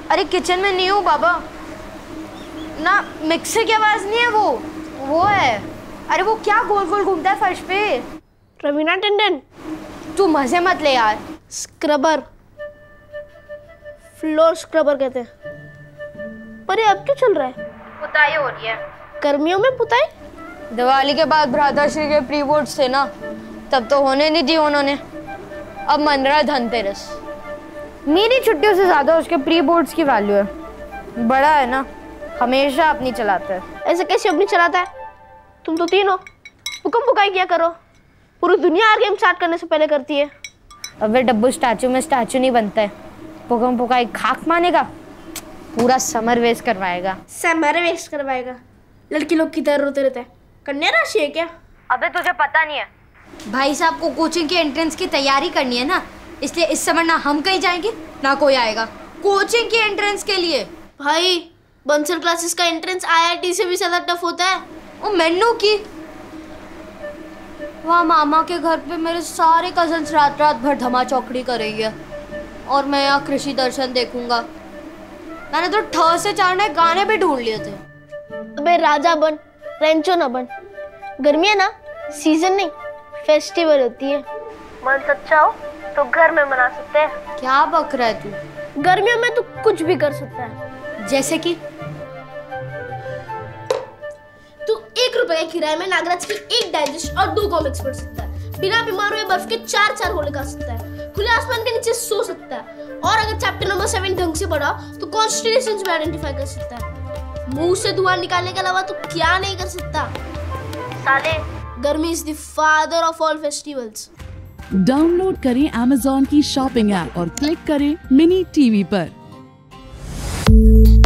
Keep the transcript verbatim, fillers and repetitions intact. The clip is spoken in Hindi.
अरे किचन में नहीं हूँ बाबा ना, मिक्सर की आवाज नहीं है वो वो है। अरे वो क्या गोल गोल घूमता है फर्श पे? रवीना टंडन। तू मजे मत ले यार। स्क्रबर, फ्लोर स्क्रबर कहते हैं। पर ये अब क्यों चल रहा है? पुताई हो रही है। गर्मियों में पुताई? दिवाली के बाद भ्राताश्री के प्री बोर्ड्स थे ना, तब तो होने नहीं दी उन्होंने। अब मन रहा है धनतेरस। मेरी छुट्टियों से ज्यादा उसके प्री बोर्ड्स की वैल्यू है। बड़ा है ना, हमेशा अपनी चलाता है। ऐसे कैसे अपनी चलाता है? तुम तो तीन हो, हुक्म पुकाई क्या करो। पूरी दुनिया हर गेम स्टार्ट करने से पहले करती है। अबे डब्बू, स्टैचू में स्टैचू नहीं बनता है। पुकम पुकाई खाक मानेगा, पूरा समर वेस्ट करवाएगा। समर वेस्ट करवाएगा? लड़की लोग की तरह रोते रहते हैं। कन्या राशि है क्या? अबे तुझे पता नहीं है? भाई साहब को कोचिंग के एंट्रेंस की तैयारी करनी है ना, इसलिए इस समय ना हम कहीं जाएंगे ना कोई आएगा कोचिंग की एंट्रेंस के लिए। भाई बंसर क्लासेस का एंट्रेंस आई आई टी से भी ज्यादा टफ होता है। ओ मैनू की वहाँ मामा के घर पे मेरे सारे कजन्स रात रात भर धमा चौकड़ी करेंगे और मैं यहाँ कृषि दर्शन देखूंगा। मैंने तो ठ से चार नए गाने भी ढूंढ लिए थे। अबे राजा बन, रेंचो ना बन। गर्मी है ना, सीजन नहीं फेस्टिवल होती है। मन सच्चा हो तो घर में मना सकते हैं। क्या बक रहा है तू? गर्मियों में तू कुछ भी कर सकता है। जैसे कि तू एक रुपए के किराए में नागराज की एक डाइजेस्ट और दो कॉमिक्स पढ़ सकता है। बिना बीमार हुए बर्फ के चार चार गोले खा सकता है। खुले आसमान के नीचे सो सकता है। और अगर चैप्टर नंबर सेवन ढंग से पढ़ा तो कॉन्स्टिट्यूशंस भी आइडेंटिफाई कर सकता है। मुंह से धुआं निकालने के अलावा तू क्या नहीं कर सकता? साले, गर्मी is the father of all festivals. Download करें अमेज़न की शॉपिंग ऐप और क्लिक करें मिनी टीवी पर।